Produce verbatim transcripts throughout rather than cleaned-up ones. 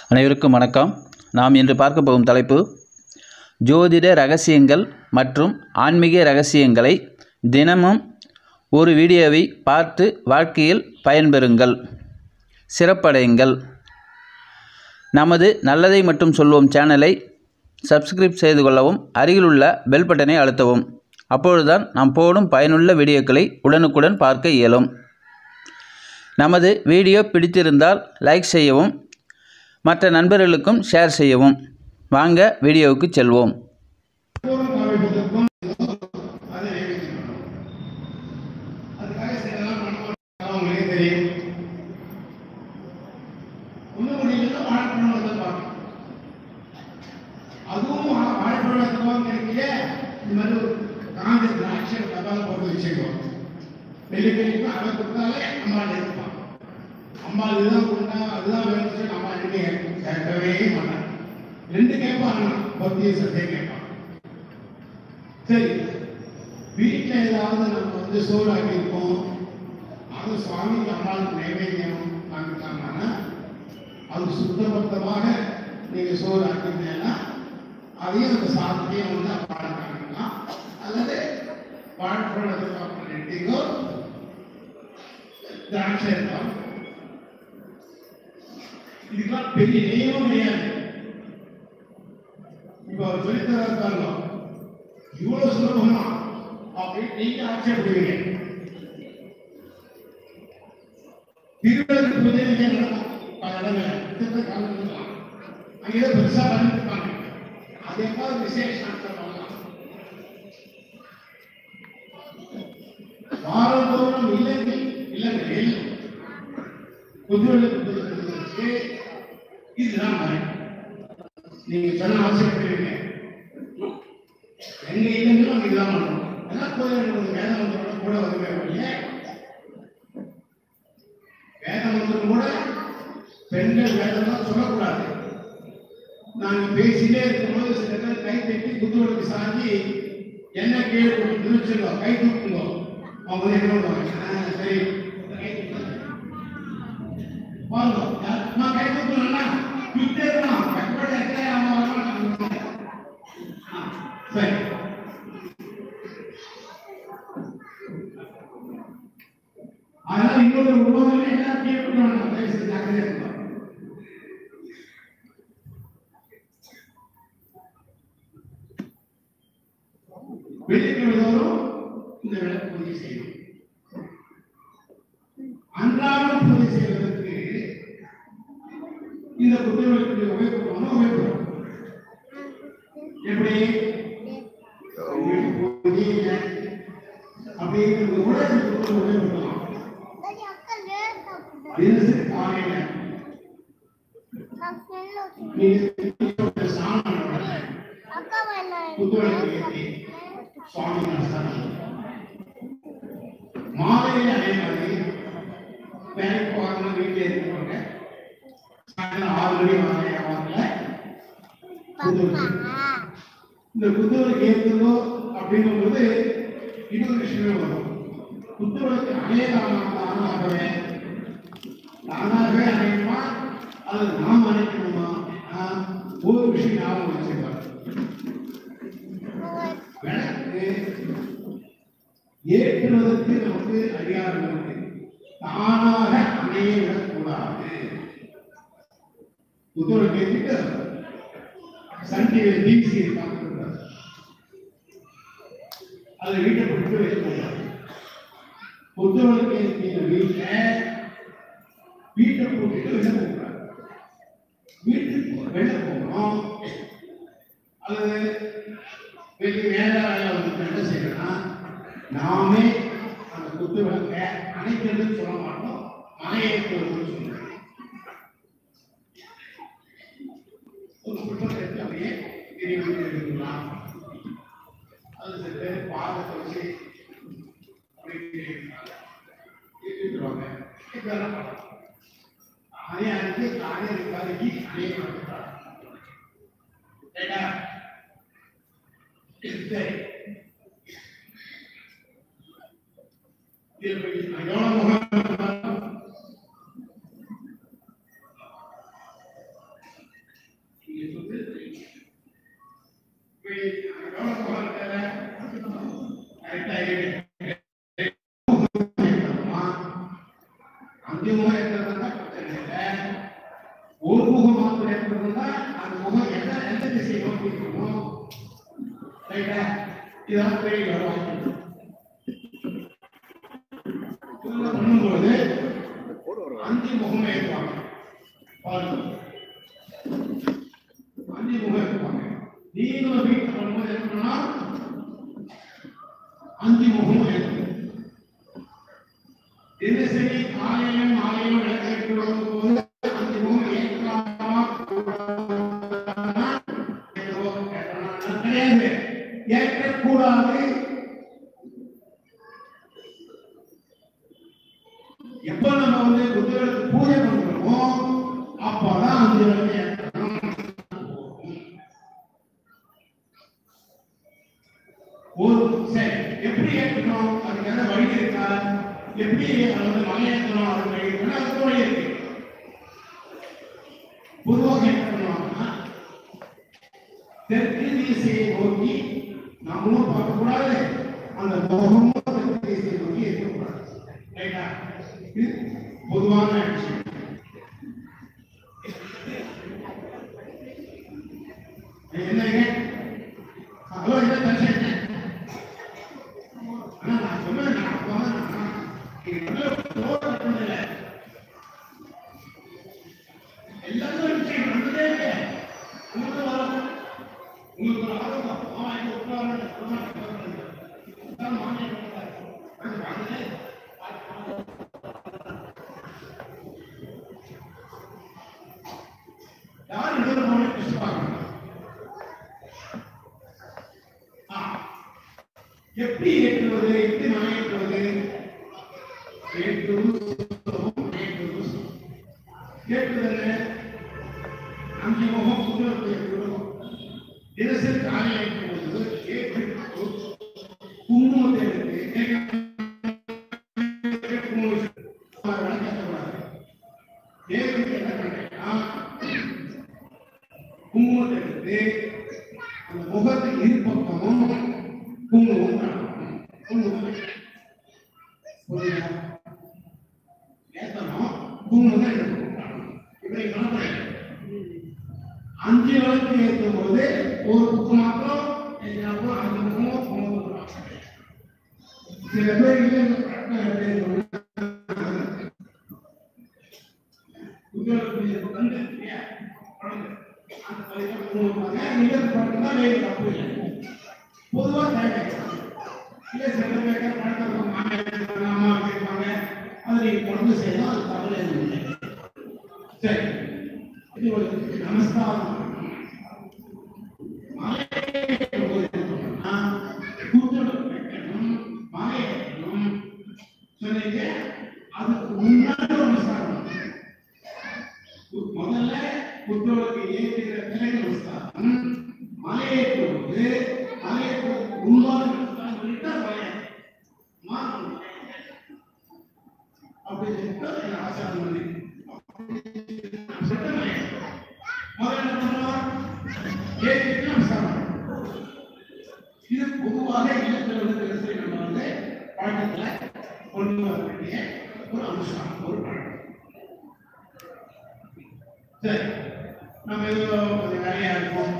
அனைவருக்கும் வணக்கம். நாம் இன்று பார்க்க போகும் தலைப்பு ஜோதிட ரகசியங்கள் மற்றும் ஆன்மீக ரகசியங்களை தினமும் ஒரு வீடியோவை பார்த்து வாழ்க்கையில் பயன்பெறுங்கள், சிறப்படையுங்கள். நமது நல்லதை மட்டும் சொல்வோம் சேனலை சப்ஸ்கிரைப் செய்து கொள்ளவும், அருகிலுள்ள பெல் பட்டனை அழுத்தவும். அப்பொழுதுதான் நாம் போடும் பயனுள்ள வீடியோக்களை உடனுக்குடன் பார்க்க இயலும். நமது வீடியோ பிடித்திருந்தால் லைக் செய்யவும், மற்ற நண்பர்களுக்கும் ஷேர் செய்யவும். வாங்க வீடியோவுக்கு செல்வோம். அம்மா இதுதான் கொடுத்தா அதுதான் வேணும் சொல்லி அம்மா இன்னைக்கு கேட்கவே மாட்டாங்க. ரெண்டு கேட்பாங்க, பக்திய சட்டை கேட்பாங்க. சரி, வீட்டில் ஏதாவது நம்ம வந்து சோறு ஆக்கியிருக்கோம், அது சுவாமிக்கு அம்மாவுக்கு நைவேத்தியம் வாங்கிட்டாங்கன்னா அது சுத்தபத்தமாக நீங்கள் சோறு ஆக்கியிருந்தீங்கன்னா அதையும் அந்த சாதத்தையும் வந்து பாடுறாங்கன்னா, அல்லது பாழ்படுறதுக்கு அப்புறம் நெட்டிங்கோ திராட்சை இருக்கலாம். இதுக்கெல்லாம் பெரிய நியமம் கிடையாது. இப்ப அவர் சொல்லித்தராங்க, இவ்வளவு சுலபமா அப்படின்னு நீங்க ஆட்சேபடுவீங்க. திருவிழாவுக்கு புதிய நடக்கும் பல இடங்கள் காலம் அங்கே பெருசா பண்ணிருப்பாங்க. அதே மாதிரி விசேஷம் வாரந்தோறும் இல்லங்கள் இல்லங்களில் புதுவெளுக்கு இதுதான் நீங்க சொன்ன ஆசைப்படுவீங்க. எங்க இல்லங்களும் அங்க இதுதான் பண்ணணும். எல்லாம் கோயில் வேதம் மந்திரோட கூட வருவேன். வேத மந்திரம் கூட பெண்கள் வேதம் சொல்லக்கூடாது. நாங்க பேசிட்டே இருக்கும்போது சில பேர் கை தட்டி புத்துவலுக்கு சாஞ்சி என்ன கேள்வி திருச்சிருக்கோம், கை தூக்குங்க. அவங்க என்ன பண்ணுவாங்க, சரி கை தூக்கணும்னா சரி. அதனால இன்னொரு உலகம் எல்லாம் கேட்கணும். வெள்ளிக்கிழமைதோறும் இந்த விளக்கு பூஜை செய்யணும். அன்றாடம் பூஜை செய்வதற்கு இந்த புத்தகங்களுக்கு உபயோகப்படுவோம் உபயோகப்படும். எப்படி அப்படிங்கிறது கூட உபயோகப்படலாம். தினசரி காலையில சுவாமி நமஸ்காரம், மாலையில் அதே மாதிரி வேலைக்கு போகாம வீட்டில் இருக்கிறவங்க ஆறு மணி வாங்க இந்த புத்தகத்தை ஏற்றுதோ அப்படிங்கும்போது இன்னொரு விஷயமே வரும். புத்தகத்தை அணையலாகவே தானாகவே அணையுமா அல்லது நாம் அணைக்கணுமா? ஒரு விஷயம் ஞாபகம் வச்சிருப்பார். விளக்கு ஏற்றுவதற்கு நமக்கு அதிகாரம் இருக்கு. தானாக அணைய விடக்கூடாது. புத்தகத்தை ஏற்றிட்டு சன் டிவி டிவிசி பார்க்கக்கூடாது. அதை வீட்டை போட்டு வைக்கக்கூடாது. புத்தகத்தை ஏற்றின வீட்டை வீட்டை போட்டுட்டு வெளில போகக்கூடாது. வீட்டுக்கு வெளில போகணும். அல்லது வெளியே வேலை வேலை வந்து என்ன செய்யணும்னா, நாமே அந்த குத்து விளக்க அணைக்கிறதுன்னு சொல்ல மாட்டோம், அணையேற்றுவதுன்னு சொல்லுவோம். ஒரு குற்றத்தை எடுத்து அப்படியே விரிவு எடுக்கலாம். அது சில பேர் பாதத்தை வச்சு அப்படிவாங்க. இதெல்லாம் பண்ணலாம். அணைய அணைத்து அணைய இருக்காது அணைய மாட்டாங்க. சரி, அஞ்சு முகம் இருக்கிறதா பிரச்சனை இல்லை. ஒரு முகம் மாத்திரம் இருக்கிறதா அந்த முகம் எந்த எந்த திசையை நோக்கி இருக்கணும். ரைட்டா? இதெல்லாம் பெரிய பண்ணும்போது அஞ்சு முகமே இருப்பாங்க. அஞ்சு முகம் இருப்பாங்க. நீங்களும் வீட்டில் பண்ணும்போது என்ன பண்ணா அஞ்சு முகம் இருக்கு. தினசரி காலையிலும் மாலையிலும் விளக்கேற்று போது அஞ்சு முகம் ஏற்கலாமா கிடையாது, ஏற்கக்கூடாது. எப்ப நம்ம வந்து புத்தகத்துக்கு பூஜை பண்றோமோ அப்பதான் அஞ்சு விளக்கு ஏற்றணும். ஒரு சரி எப்படி ஏற்றணும் அதுக்கான வழி இருக்கா? எப்படி வந்து மலை ஏற்றணும் அது வழி இருக்குன்னா அதுக்கு வழி இருக்கு. பொதுவாக என்ன பண்ணுவாங்கன்னா தெற்கு திசையை நோக்கி நம்மளும் பார்க்கக்கூடாது, அந்த முகமும் தெற்கு திசையை நோக்கி இருக்கக்கூடாது. ரைட்டா? இது பொதுவான விஷயம். என்னங்க ஹலோ என்ன தரிசன நான் சொன்னேன் எல்லாரும் விஷயம் நடந்ததே இல்லை. உங்களுக்கு வரும் உங்களுக்கு ஒரு ஆர்வம் யார் இன்னொரு மௌன கஷ்டப்பாங்க. எப்படி ஏற்றுவது, எப்படி மனை ஏற்றுவது? ஏற்றுதல் அஞ்சு முகம் புத்தகத்தை ஏற்றுவோம். தினசரி காலை ஏற்றுவது ஏற்று குங்குமத்தை எடுத்து என்ன பண்றேன்னா குங்குமத்தை எடுத்து அந்த முகத்துக்கு இரு பக்கமும் குங்குமம் குங்குமம் ஏத்தணும். குங்குமத்தை எடுக்கணும். இப்படி அஞ்சு விளக்கு ஏற்றும் போது ஒரு புக்கு மாத்திரம் அஞ்சு முகமும் குங்குமம். சில பேர் பொதுவாக அதை நீங்க கொண்டு செய்யலாம். அது தவறு எதுவும் இல்லை. சரி, இது ஒரு நமஸ்காரம். சொன்னீங்க அதுக்கு முன்னாடி நமஸ்காரம். முதல்ல புத்தோருக்கு ஏற்றுகிற பிள்ளை நமஸ்காரம், மலையேற்றுவது மலையேற்றுவதற்கு முன்பாக நமஸ்காரம் சொல்லிட்டா மலைய அப்படி சொல்லிட்டு ஆசாரம் பண்ணி இது பொதுவாக இல்லத்தில் வந்து தினசரி நம்ம வந்து பழக்கத்துல கொண்டு வர வேண்டிய ஒரு அம்சம், ஒரு பழக்கம். சரி, நம்ம ஏதோ கொஞ்சம் நிறையா இருக்கும்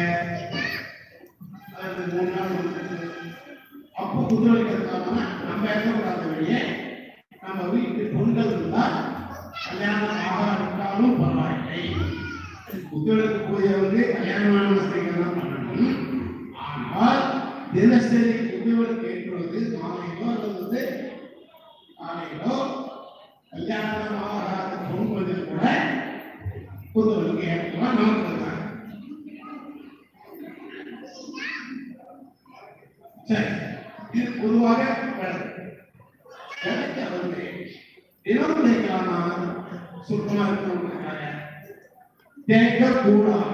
அதாவது மூணு நாள் அப்போ குதிரைக்கிறதுக்காக நம்ம இருக்கக்கூடாத வழியே நம்ம வீட்டு பொங்கல் இருந்தால் கல்யாணம் ஆகாவிட்டாலும் பரவாயில்லை. புத்தகத்து பூஜை வந்து கல்யாணமான ஸ்திரீகள் தான் பண்ணணும். ஆனால் தினசரி புத்தகம் ஏற்றுவது மாலையிலோ அல்லது காலையிலோ கல்யாணம் ஆகாத பொங்கலில் கூட புத்தகத்துக்கு ஏற்றலாம். நமக்கு தான் சரி. இது பொதுவாக எனக்கு வந்து தினம் தேய்க்கலாமா சுத்தமா இருக்கணும் தேய்க்க கூடாது.